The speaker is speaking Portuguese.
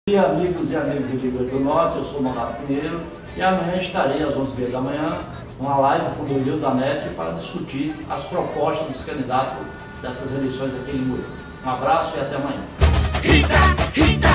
E amigos e amigas do Rio Grande do Norte, eu sou Nonato Pinheiro e amanhã estarei às 11h30 da manhã numa live com o Rio da NET para discutir as propostas dos candidatos dessas eleições aqui em Limoeiro. Um abraço e até amanhã.